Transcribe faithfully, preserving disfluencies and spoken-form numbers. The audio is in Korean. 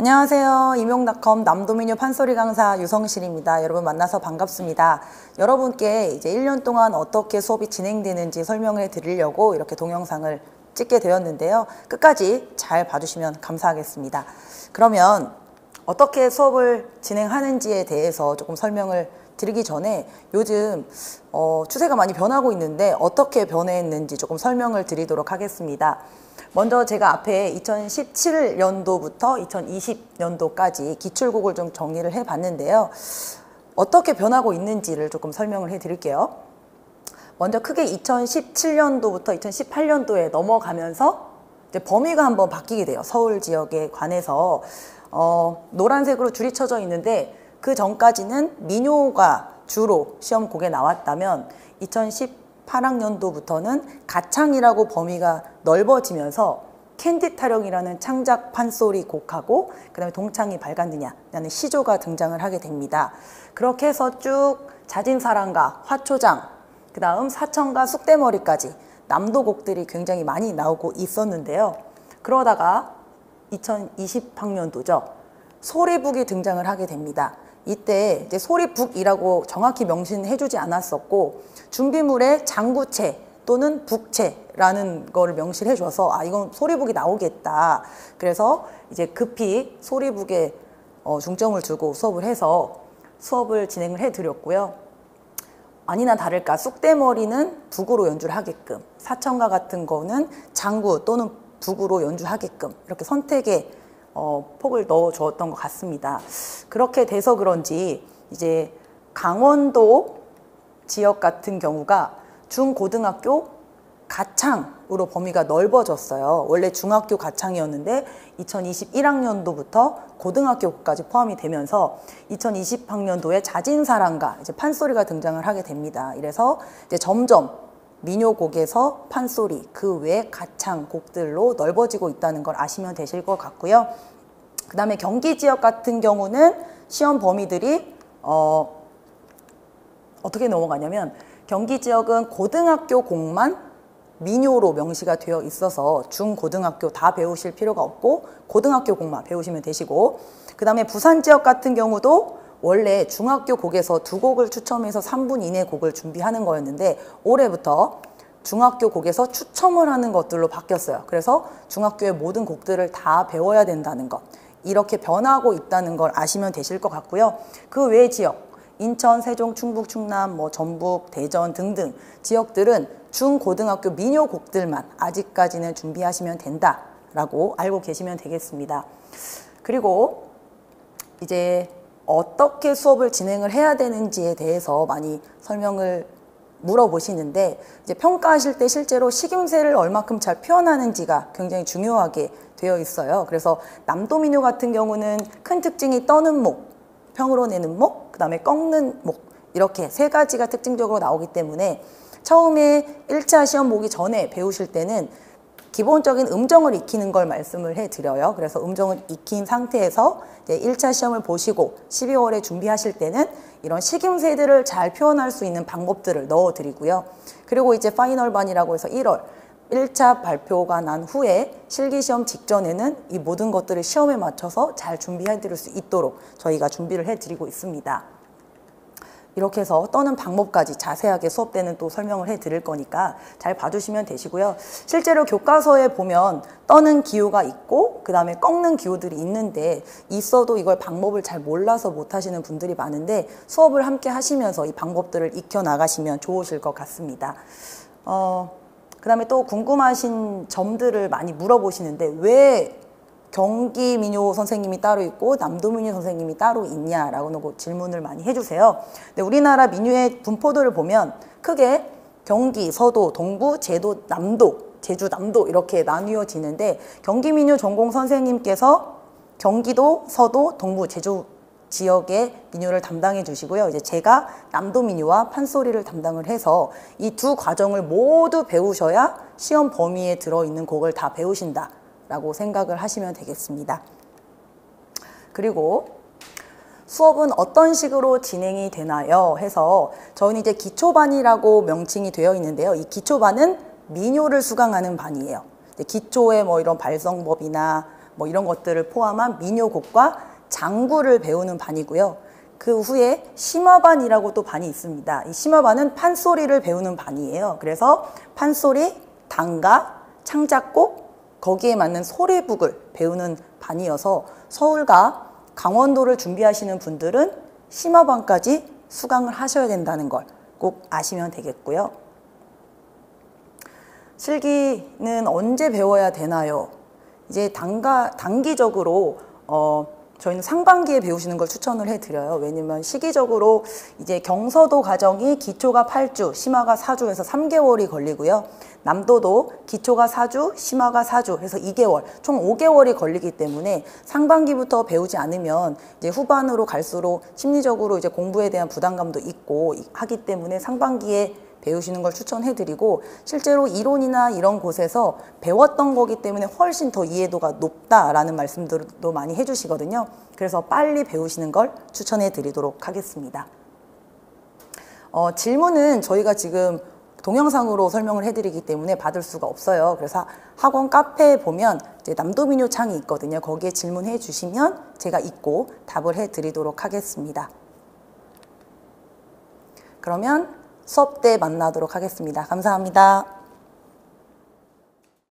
안녕하세요. 임용닷컴 남도민요 판소리 강사 유성실입니다. 여러분 만나서 반갑습니다. 여러분께 이제 일 년 동안 어떻게 수업이 진행되는지 설명해 드리려고 이렇게 동영상을 찍게 되었는데요. 끝까지 잘 봐주시면 감사하겠습니다. 그러면 어떻게 수업을 진행하는지에 대해서 조금 설명을 드리기 전에 요즘 어, 추세가 많이 변하고 있는데 어떻게 변했는지 조금 설명을 드리도록 하겠습니다. 먼저 제가 앞에 이천십칠 년도부터 이천이십 년도까지 기출곡을 좀 정리를 해봤는데요. 어떻게 변하고 있는지를 조금 설명을 해드릴게요. 먼저 크게 이천십칠 년도부터 이천십팔 년도에 넘어가면서 이제 범위가 한번 바뀌게 돼요. 서울 지역에 관해서 어, 노란색으로 줄이 쳐져 있는데 그 전까지는 민요가 주로 시험곡에 나왔다면 이천십팔 학년도부터는 가창이라고 범위가 넓어지면서 캔디 타령이라는 창작 판소리 곡하고 그 다음에 동창이 밝았느냐라는 시조가 등장을 하게 됩니다. 그렇게 해서 쭉 자진사랑가, 화초장, 그 다음 사천가, 쑥대머리까지 남도 곡들이 굉장히 많이 나오고 있었는데요. 그러다가 이천이십 학년도죠. 소리북이 등장을 하게 됩니다. 이때 이제 소리북이라고 정확히 명시해주지 않았었고 준비물에 장구체 또는 북체라는 거를 명시를 해줘서 아 이건 소리북이 나오겠다. 그래서 이제 급히 소리북에 어, 중점을 두고 수업을 해서 수업을 진행을 해드렸고요. 아니나 다를까 쑥대머리는 북으로 연주를 하게끔, 사천가 같은 거는 장구 또는 북으로 연주하게끔 이렇게 선택에 어, 폭을 넣어 주었던 것 같습니다. 그렇게 돼서 그런지 이제 강원도 지역 같은 경우가 중고등학교 가창으로 범위가 넓어졌어요. 원래 중학교 가창이었는데 이천이십일 학년도부터 고등학교까지 포함이 되면서 이천이십 학년도에 자진사랑가 이제 판소리가 등장을 하게 됩니다. 이래서 이제 점점 민요곡에서 판소리, 그 외 가창 곡들로 넓어지고 있다는 걸 아시면 되실 것 같고요. 그 다음에 경기 지역 같은 경우는 시험 범위들이 어, 어떻게 넘어가냐면 경기 지역은 고등학교 곡만 민요로 명시가 되어 있어서 중고등학교 다 배우실 필요가 없고 고등학교 곡만 배우시면 되시고, 그 다음에 부산 지역 같은 경우도 원래 중학교 곡에서 두 곡을 추첨해서 삼 분 이내 곡을 준비하는 거였는데 올해부터 중학교 곡에서 추첨을 하는 것들로 바뀌었어요. 그래서 중학교의 모든 곡들을 다 배워야 된다는 것, 이렇게 변하고 있다는 걸 아시면 되실 것 같고요. 그 외 지역 인천, 세종, 충북, 충남, 뭐 전북, 대전 등등 지역들은 중고등학교 민요 곡들만 아직까지는 준비하시면 된다라고 알고 계시면 되겠습니다. 그리고 이제 어떻게 수업을 진행을 해야 되는지에 대해서 많이 설명을 물어보시는데 이제 평가하실 때 실제로 식임새를 얼마큼 잘 표현하는지가 굉장히 중요하게 되어 있어요. 그래서 남도민요 같은 경우는 큰 특징이 떠는 목, 평으로 내는 목, 그 다음에 꺾는 목, 이렇게 세 가지가 특징적으로 나오기 때문에 처음에 일 차 시험 보기 전에 배우실 때는 기본적인 음정을 익히는 걸 말씀을 해드려요. 그래서 음정을 익힌 상태에서 이제 일 차 시험을 보시고 십이월에 준비하실 때는 이런 식임새들을 잘 표현할 수 있는 방법들을 넣어드리고요. 그리고 이제 파이널반이라고 해서 일월 일 차 발표가 난 후에 실기시험 직전에는 이 모든 것들을 시험에 맞춰서 잘 준비해 드릴 수 있도록 저희가 준비를 해드리고 있습니다. 이렇게 해서 떠는 방법까지 자세하게 수업 때는 또 설명을 해 드릴 거니까 잘 봐주시면 되시고요. 실제로 교과서에 보면 떠는 기호가 있고 그 다음에 꺾는 기호들이 있는데 있어도 이걸 방법을 잘 몰라서 못 하시는 분들이 많은데 수업을 함께 하시면서 이 방법들을 익혀 나가시면 좋으실 것 같습니다. 어, 그 다음에 또 궁금하신 점들을 많이 물어보시는데 왜 경기 민요 선생님이 따로 있고 남도 민요 선생님이 따로 있냐라고 질문을 많이 해주세요. 근데 우리나라 민요의 분포도를 보면 크게 경기, 서도, 동부, 제도, 남도, 제주, 남도 이렇게 나뉘어지는데 경기 민요 전공 선생님께서 경기도, 서도, 동부, 제주 지역의 민요를 담당해 주시고요. 이제 제가 남도 민요와 판소리를 담당을 해서 이 두 과정을 모두 배우셔야 시험 범위에 들어있는 곡을 다 배우신다 라고 생각을 하시면 되겠습니다. 그리고 수업은 어떤 식으로 진행이 되나요? 해서 저는 이제 기초반이라고 명칭이 되어 있는데요. 이 기초반은 민요를 수강하는 반이에요. 기초의 뭐 이런 발성법이나 뭐 이런 것들을 포함한 민요곡과 장구를 배우는 반이고요. 그 후에 심화반이라고 또 반이 있습니다. 이 심화반은 판소리를 배우는 반이에요. 그래서 판소리, 단가, 창작곡, 거기에 맞는 소리북을 배우는 반이어서 서울과 강원도를 준비하시는 분들은 심화반까지 수강을 하셔야 된다는 걸 꼭 아시면 되겠고요. 실기는 언제 배워야 되나요? 이제 단가, 단기적으로 어, 저희는 상반기에 배우시는 걸 추천을 해드려요. 왜냐면 시기적으로 이제 경서도 과정이 기초가 팔 주, 심화가 사 주 해서 삼 개월이 걸리고요. 남도도 기초가 사 주, 심화가 사 주 해서 이 개월, 총 오 개월이 걸리기 때문에 상반기부터 배우지 않으면 이제 후반으로 갈수록 심리적으로 이제 공부에 대한 부담감도 있고 하기 때문에 상반기에 배우시는 걸 추천해드리고, 실제로 이론이나 이런 곳에서 배웠던 거기 때문에 훨씬 더 이해도가 높다라는 말씀들도 많이 해주시거든요. 그래서 빨리 배우시는 걸 추천해드리도록 하겠습니다. 어, 질문은 저희가 지금 동영상으로 설명을 해드리기 때문에 받을 수가 없어요. 그래서 학원 카페에 보면 이제 남도민요 창이 있거든요. 거기에 질문해 주시면 제가 읽고 답을 해드리도록 하겠습니다. 그러면 수업 때 만나도록 하겠습니다. 감사합니다.